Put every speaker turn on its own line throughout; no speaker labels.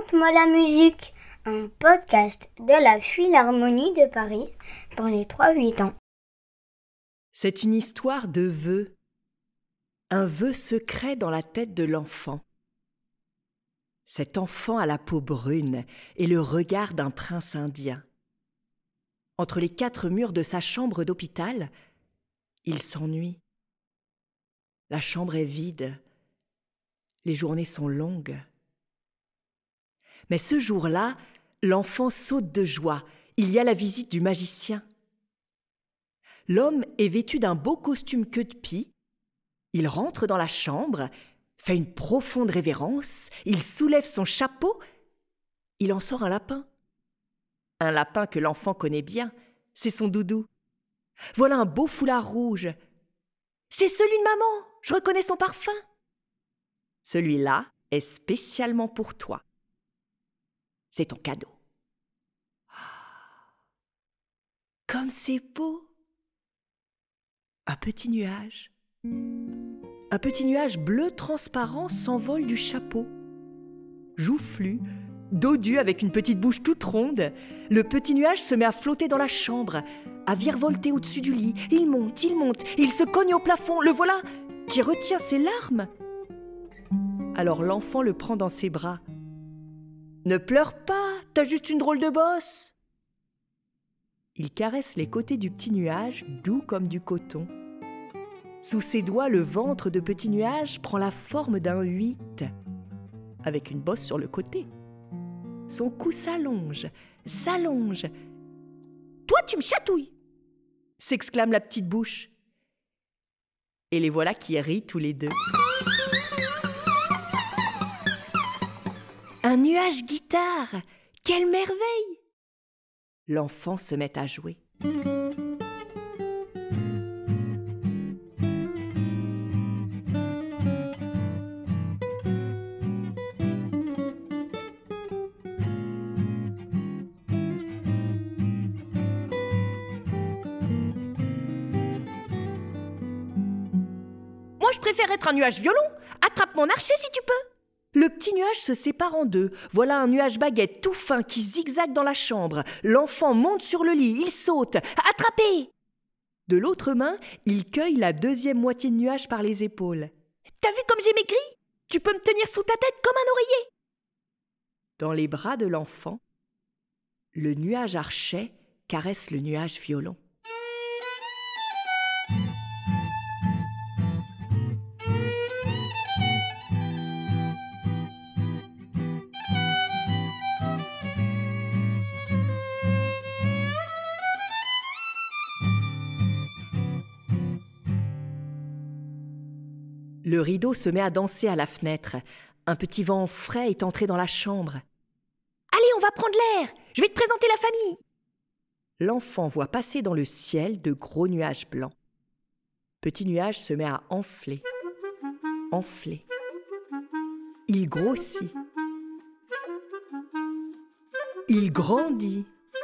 Chante-moi la musique, un podcast de la Philharmonie de Paris pour les 3-8 ans.
C'est une histoire de vœux, un vœu secret dans la tête de l'enfant. Cet enfant a la peau brune et le regard d'un prince indien. Entre les 4 murs de sa chambre d'hôpital, il s'ennuie. La chambre est vide, les journées sont longues. Mais ce jour-là, l'enfant saute de joie, il y a la visite du magicien. L'homme est vêtu d'un beau costume queue de pie. Il rentre dans la chambre, fait une profonde révérence, il soulève son chapeau, il en sort un lapin. Un lapin que l'enfant connaît bien, c'est son doudou. Voilà un beau foulard rouge. C'est celui de maman, je reconnais son parfum. Celui-là est spécialement pour toi. C'est ton cadeau. Comme c'est beau! Un petit nuage bleu transparent s'envole du chapeau. Joufflu, dodu avec une petite bouche toute ronde, le petit nuage se met à flotter dans la chambre, à virevolter au-dessus du lit. Il monte, il se cogne au plafond. Le voilà qui retient ses larmes. Alors l'enfant le prend dans ses bras. « Ne pleure pas, t'as juste une drôle de bosse !» Il caresse les côtés du petit nuage, doux comme du coton. Sous ses doigts, le ventre de petit nuage prend la forme d'un 8, avec une bosse sur le côté. Son cou s'allonge. « Toi, tu me chatouilles !» s'exclame la petite bouche. Et les voilà qui rient tous les deux. Un nuage guitare, quelle merveille! L'enfant se met à jouer. Moi, je préfère être un nuage violon. Attrape mon archet si tu peux. Le petit nuage se sépare en deux. Voilà un nuage baguette tout fin qui zigzague dans la chambre. L'enfant monte sur le lit, il saute. Attrapez! De l'autre main, il cueille la deuxième moitié de nuage par les épaules. T'as vu comme j'ai maigri? Tu peux me tenir sous ta tête comme un oreiller. Dans les bras de l'enfant, le nuage archet caresse le nuage violon. Le rideau se met à danser à la fenêtre. Un petit vent frais est entré dans la chambre. « Allez, on va prendre l'air! Je vais te présenter la famille !» L'enfant voit passer dans le ciel de gros nuages blancs. Petit nuage se met à enfler. Il grossit. Il grandit.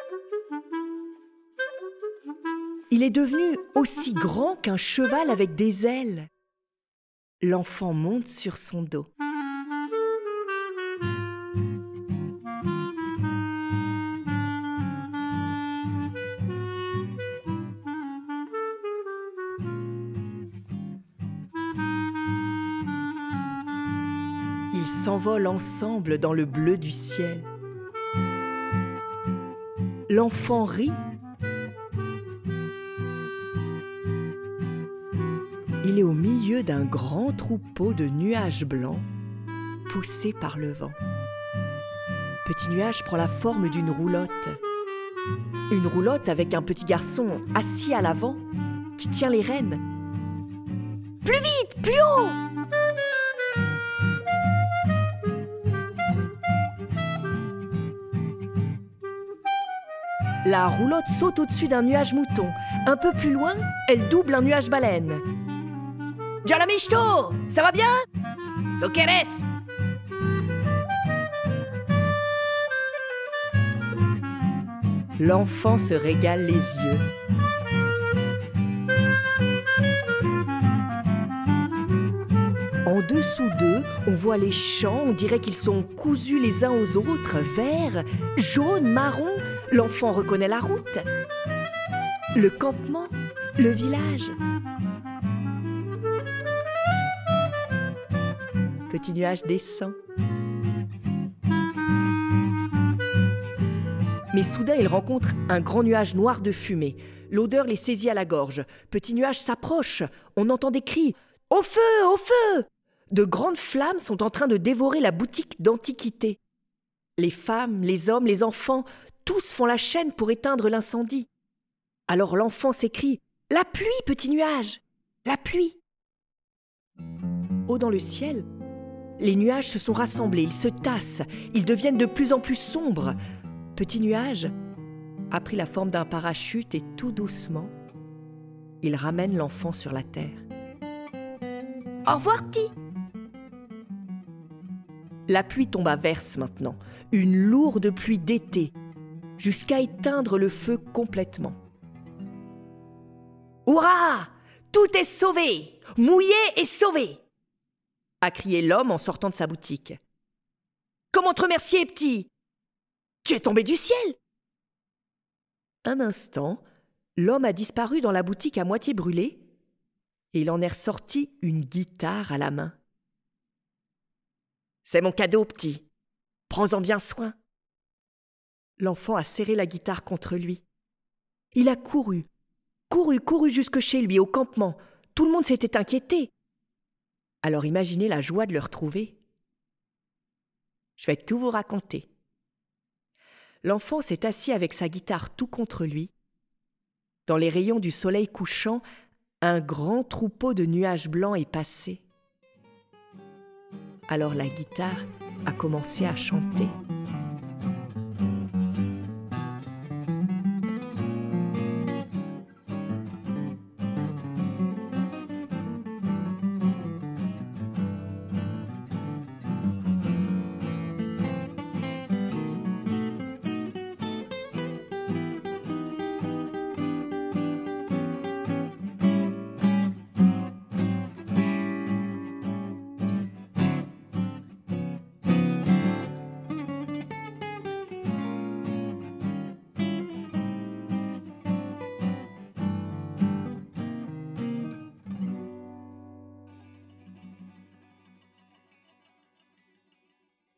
Il est devenu aussi grand qu'un cheval avec des ailes. L'enfant monte sur son dos. Ils s'envolent ensemble dans le bleu du ciel. L'enfant rit. Il est au milieu d'un grand troupeau de nuages blancs poussés par le vent. Petit nuage prend la forme d'une roulotte. Une roulotte avec un petit garçon assis à l'avant qui tient les rênes. Plus vite, plus haut! La roulotte saute au-dessus d'un nuage mouton. Un peu plus loin, elle double un nuage baleine. Jalamisto, ça va bien? ¿So quieres? L'enfant se régale les yeux. En dessous d'eux, on voit les champs, on dirait qu'ils sont cousus les uns aux autres, verts, jaunes, marrons. L'enfant reconnaît la route, le campement, le village. Petit nuage descend. Mais soudain, il rencontre un grand nuage noir de fumée. L'odeur les saisit à la gorge. Petit nuage s'approche. On entend des cris. « Au feu! Au feu !» De grandes flammes sont en train de dévorer la boutique d'antiquité. Les femmes, les hommes, les enfants, tous font la chaîne pour éteindre l'incendie. Alors l'enfant s'écrie « La pluie, petit nuage! La pluie !» Haut dans le ciel, les nuages se sont rassemblés, ils se tassent, ils deviennent de plus en plus sombres. Petit nuage a pris la forme d'un parachute et tout doucement, il ramène l'enfant sur la terre. « Au revoir, petit !» La pluie tombe à verse maintenant, une lourde pluie d'été, jusqu'à éteindre le feu complètement. « Hurrah! Tout est sauvé! Mouillé et sauvé !» a crié l'homme en sortant de sa boutique. « Comment te remercier, petit? Tu es tombé du ciel !» Un instant, l'homme a disparu dans la boutique à moitié brûlée et il en est ressorti une guitare à la main. « C'est mon cadeau, petit. Prends-en bien soin. » L'enfant a serré la guitare contre lui. Il a couru jusque chez lui, au campement. Tout le monde s'était inquiété. Alors imaginez la joie de le retrouver. Je vais tout vous raconter. L'enfant s'est assis avec sa guitare tout contre lui. Dans les rayons du soleil couchant, un grand troupeau de nuages blancs est passé. Alors la guitare a commencé à chanter.